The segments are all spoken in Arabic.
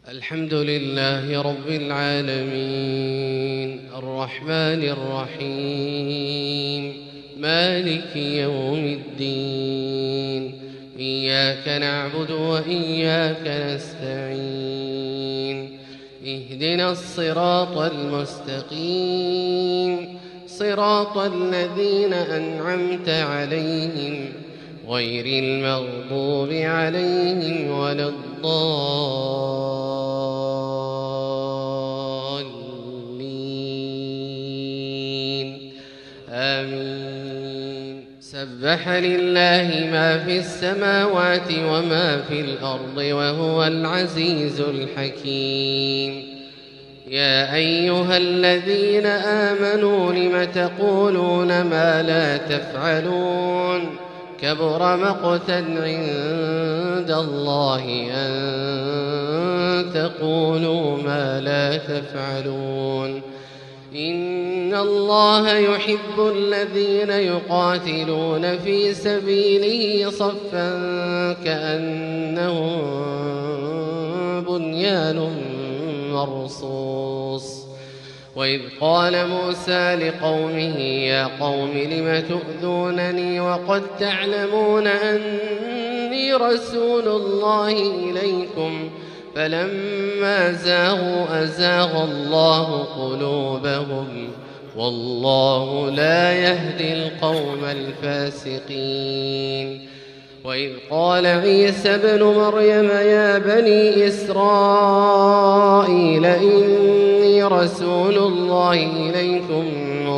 الحمد لله رب العالمين الرحمن الرحيم مالك يوم الدين إياك نعبد وإياك نستعين اهدنا الصراط المستقيم صراط الذين أنعمت عليهم غير المغضوب عليهم ولا الضالين آمين. سبح لله ما في السماوات وما في الأرض وهو العزيز الحكيم. يا أيها الذين آمنوا لم تقولون ما لا تفعلون كبر مقتا عند الله أن تقولوا ما لا تفعلون. إن الله يحب الذين يقاتلون في سبيله صفا كأنهم بنيان مرصوص. وإذ قال موسى لقومه يا قوم لم تؤذونني وقد تعلمون أني رسول الله إليكم فلما زاغوا أزاغ الله قلوبهم والله لا يهدي القوم الفاسقين. وإذ قال عيسى ابن مريم يا بني إسرائيل إني رسول الله إليكم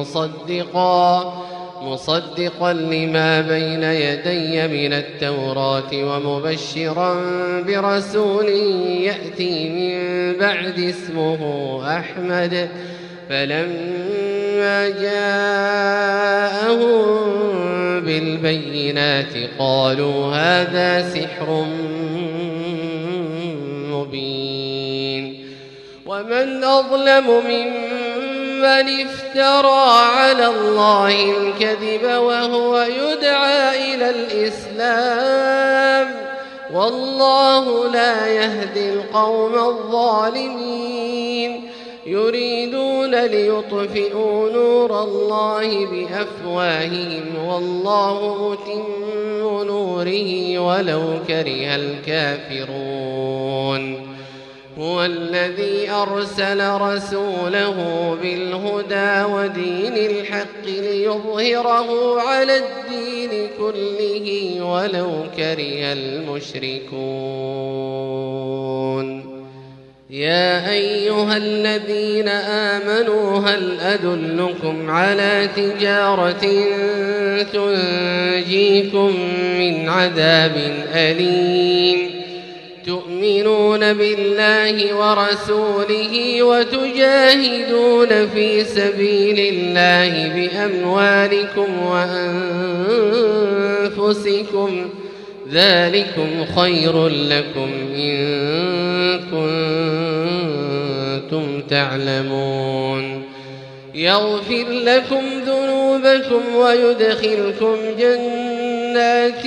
مصدقا لما بين يدي من التوراة ومبشرا برسول يأتي من بعد اسمه أحمد. فلما جاءهم بالبينات قالوا هذا سحر مبين. ومن أظلم ممن افترى على الله الكذب وهو يدعى إلى الإسلام والله لا يهدي القوم الظالمين. يريدون ليطفئوا نور الله بأفواههم والله متم نوره ولو كره الكافرون. هو الذي أرسل رسوله بالهدى ودين الحق ليظهره على الدين كله ولو كره المشركون. يا أيها الذين آمنوا هل أدلكم على تجارة تنجيكم من عذاب أليم تؤمنون بالله ورسوله وتجاهدون في سبيل الله بأموالكم وأنفسكم ذلكم خير لكم إن كنتم تعلمون. يغفر لكم ذنوبكم ويدخلكم جنات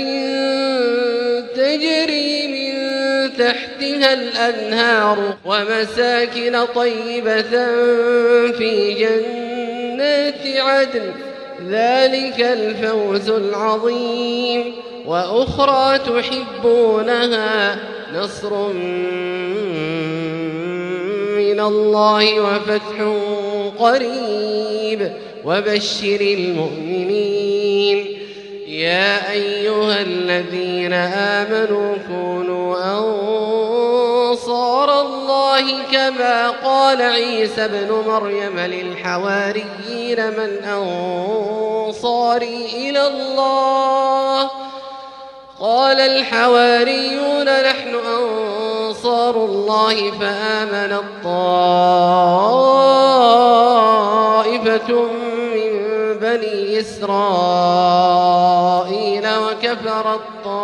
تجري من تحتها الأنهار ومساكن طيبة في جنات عدن ذلك الفوز العظيم. وأخرى تحبونها نصر من الله وفتح قريب وبشر المؤمنين. يا أيها الذين آمنوا كونوا أنصار الله كما قال عيسى ابن مريم للحواريين من أنصاري إلى الله قال الحواريون نحن أنصار الله فآمنت طائفة من بني إسرائيل وكفرت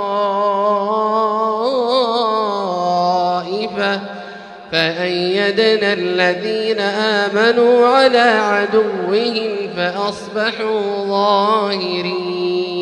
طائفة فأيدنا الذين آمنوا على عدوهم فأصبحوا ظاهرين.